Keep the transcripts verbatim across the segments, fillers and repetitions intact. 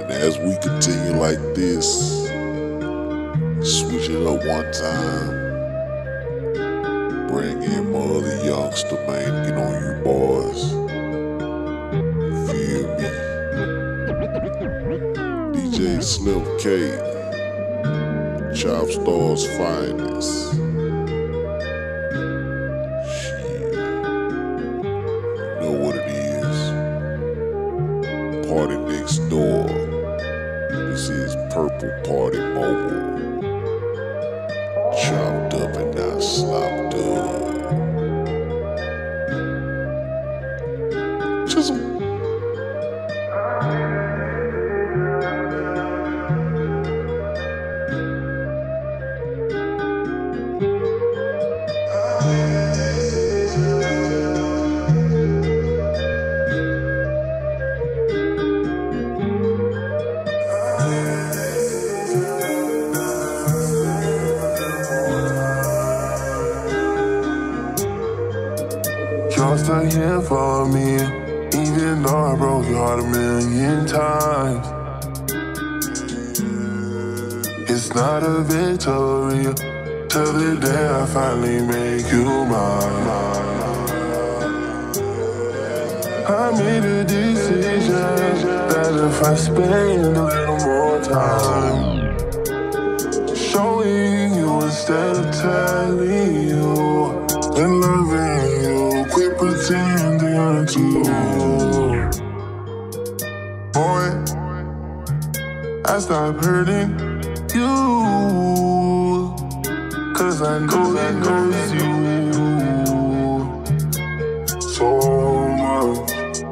And as we continue like this, switch it up one time, bring in my other youngster, man, get on you boys. Feel me? D J Slim K, Chop Star's finest. Shit, you know what it is. Party next door. This is Purple Party Mobile. Chopped up and not slopped up. Chisel. You're still here for me, even though I broke your heart a million times. It's not a victory till the day I finally make you mine. I made a decision that if I spend a little more time showing you instead of telling you and loving you, quit pretending to. Boy, I stopped hurting you, cause I know that hurts you so much.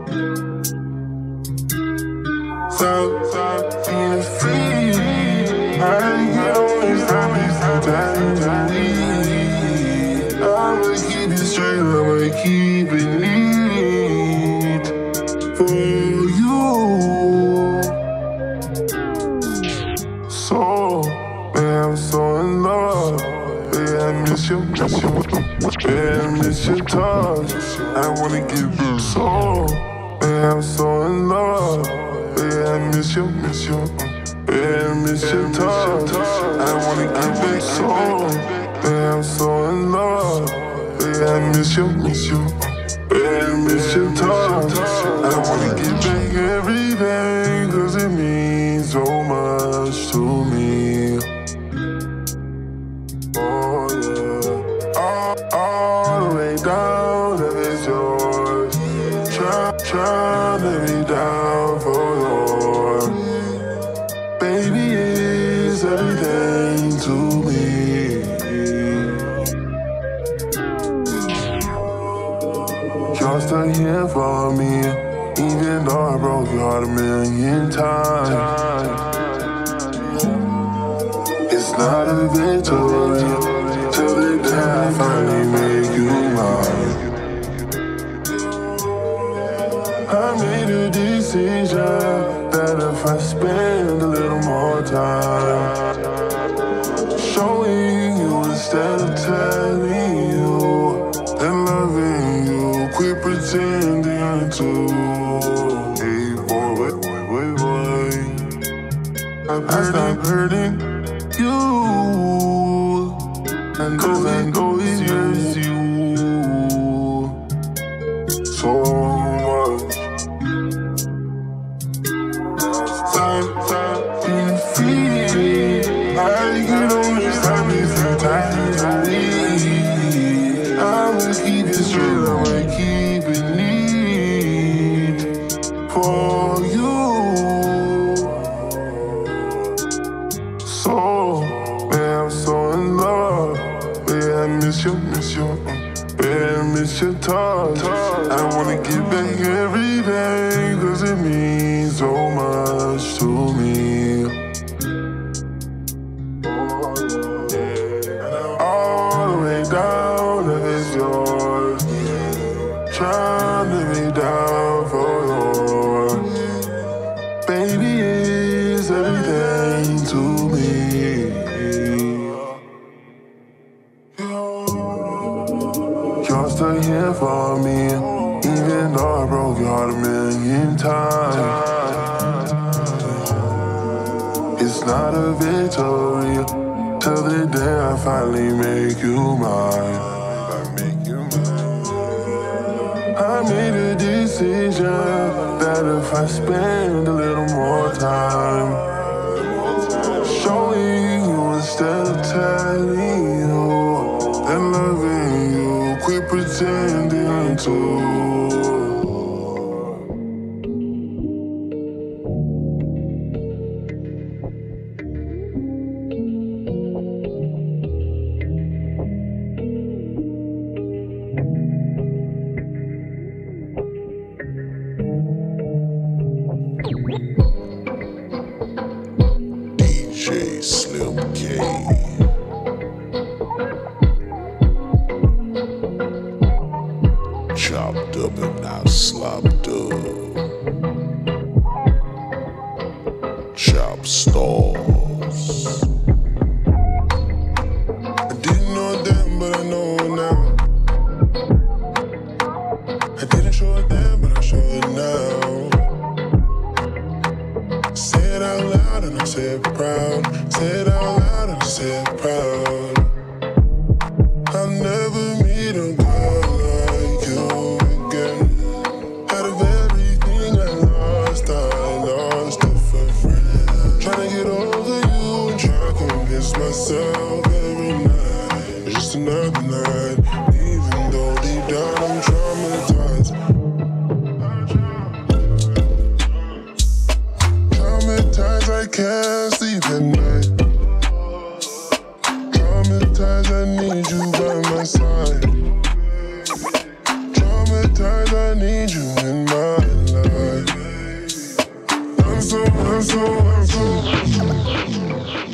Stop, stop being free. I didn't get on this time, it's not time to leave. I'ma keep it straight, I'ma keep it neat for you. So, man, I'm so in love. Yeah, I miss you, miss you. Yeah, I miss your touch. I wanna give you so. Man, I'm so in love. Yeah, I miss you, miss you. Yeah, I miss your touch. I wanna give it so. Man, I'm so in love. Yeah, I miss you, miss you. Yeah, I miss your touch. I wanna get back everything, cause it means so much to me. Oh yeah. All, all the way down, if it's yours. Try, try to let me down for yours. Baby, it's everything to me. You're still here for me, even though I broke your heart a million times. It's not a victory till the day I finally make you mine. I made a decision that if I spend a little more time showing you instead of telling you and loving you, quit pretending to. Hey boy, wait, wait, wait, wait. I stopped hurting you, and cause I know it hurts you so much. Stop, stop being free. I get on this time, it's the time to leave. I'ma keep it straight, I'ma keep it neat for you. So, man, I'm so in love. Yeah, I miss you, miss you. Yeah, I miss your touch. I wanna get back everything, cause it means so much to me. All the way down, if it's yours. Try to let me down for yours. Baby, it's everything to me. You're still here for me, even though I broke your heart a million times. it's not a victory till the day I finally make you mine. I make you mine. I made a decision that if I spend a little more time showing you instead of telling you and loving you, quit pretending to. D J Slim K. Chopped up and not slopped up. Chop stars. I didn't know then, but I know now. I didn't show it then, but I show it now. Say it out loud and I say it proud. Say it out loud and I say it proud. I'll never meet a girl like you again. Out of everything I lost, I lost a friend. Trying to get over you and try to convince myself every night it's just another night. Even though deep down I'm traumatized. Traumatized, I can't sleep at night. Traumatized, I need you by my side. Traumatized, I need you in my life. I'm so, I'm so, I'm so